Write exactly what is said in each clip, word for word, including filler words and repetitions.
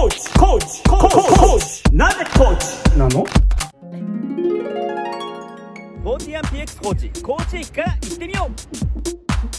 コーチコーチコーチコーチなぜコーチなの？ フォーティワンピーエックス コーチコーチ駅から行ってみよう。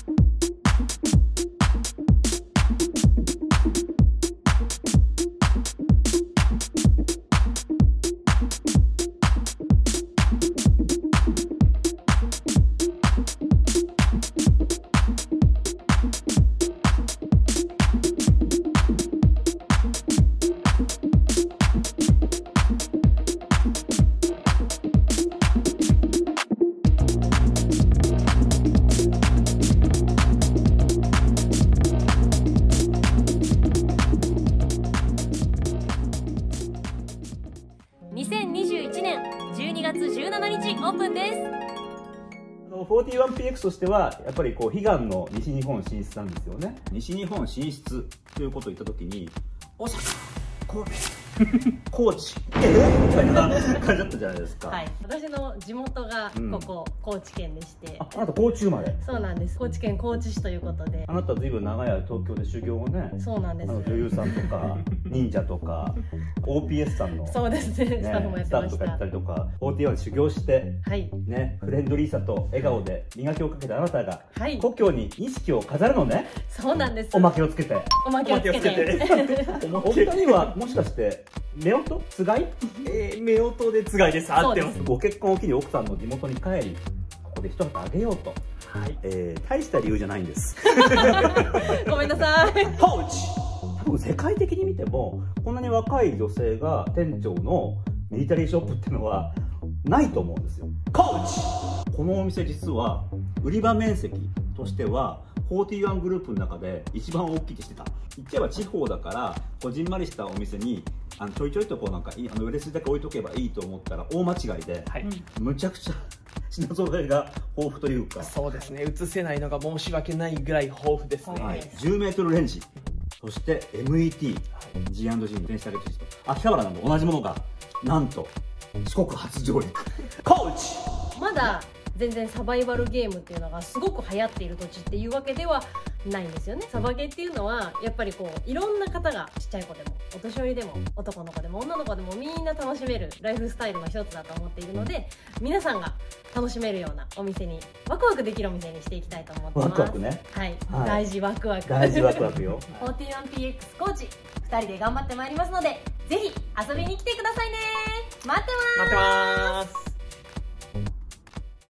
にせんにじゅういちねんじゅうにがつじゅうしちにちオープンです。 フォーティワンピーエックス としてはやっぱりこう悲願の西日本進出なんですよね。 西日本進出ということを言ったときに、大阪、神戸、高知、えー、みたいな感じだったじゃないですか。 はい、私の地元がここ、うん、高知県でして。 あ、あなた高知生まれ？ そうなんです。高知県高知市ということで。 あなたずいぶん長い間東京で修行をね。 そうなんです。 あの女優さんとか忍者とか オーピーエス さんのそうですね、スタッフもやってました。 スタッフとかやったりとか フォーティワン で修行して、 はい、 ね、フレンドリーさと笑顔で磨きをかけたあなたが、 はい、 故郷に錦を飾るのね。 そうなんです。 おまけをつけて。 おまけをつけて。 お二人はもしかして夫婦つがい？ えー、夫婦でつがいです。合ってます。 ご結婚を機に奥さんの地元に帰り、ここで一旗あげようと。 はい、 えー、大した理由じゃないんです。 ごめんなさい。 コーチ。 多分世界的に見てもこんなに若い女性が店長のミリタリーショップっていうのはないと思うんですよ。 コーチ。 このお店実は売り場面積としてはフォーティワングループの中で一番大きいって知ってた？言っちゃえば地方だからこじんまりしたお店にあのちょいちょいとこうなんかいいあの売れ筋だけ置いとけばいいと思ったら大間違いで、はい、むちゃくちゃ品揃えが豊富というか。 そうですね、映せないのが申し訳ないぐらい豊富ですね。 はい、じゅうメートルレンジ、そして エムイーティー、はい、ジーアンドジー の電子ターゲットシステム、秋葉原など同じものがなんと四国初上陸。 コーチ。 まだ全然サバイバルゲームっていうのがすごく流行っている土地っていうわけではないんですよね。サバゲーっていうのはやっぱりこういろんな方がちっちゃい子でもお年寄りでも男の子でも女の子でもみんな楽しめるライフスタイルの一つだと思っているので、皆さんが楽しめるようなお店にワクワクできるお店にしていきたいと思ってます。 ワクワクね。 はい、 はい、 大事ワクワク。 大事ワクワクよ。 フォーティワンピーエックス コーチふたりで頑張ってまいりますので、ぜひ遊びに来てくださいね。待ってます。 待ってます。